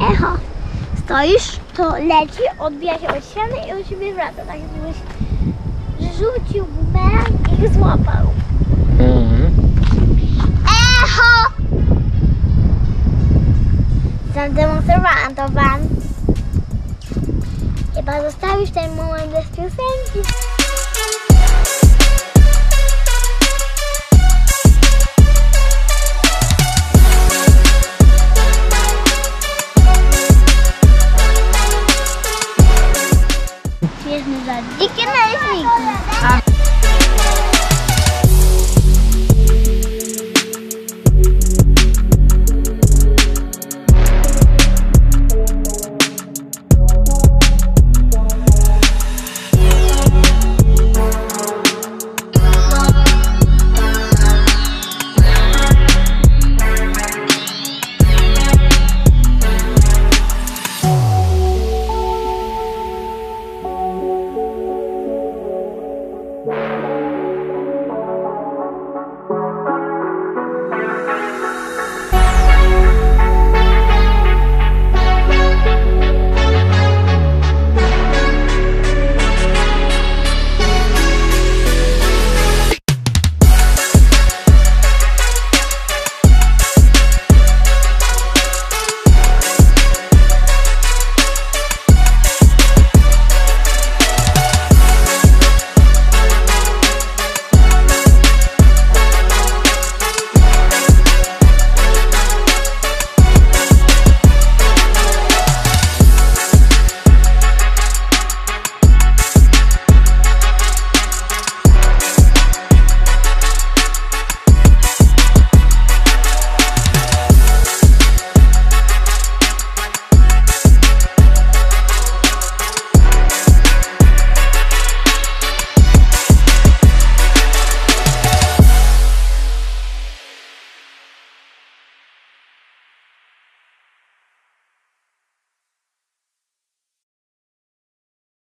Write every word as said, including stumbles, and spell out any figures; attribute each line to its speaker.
Speaker 1: Echo. Stoisz, to leci, odbija się od ściany i do ciebie wraca, tak jakbyś rzucił bumerang i ich złapał.
Speaker 2: Mhm.
Speaker 1: Echo! Zademonstrowałam to wam. Chyba zostawisz ten moment bez piosenki. Świetny za dzikie naleśniki.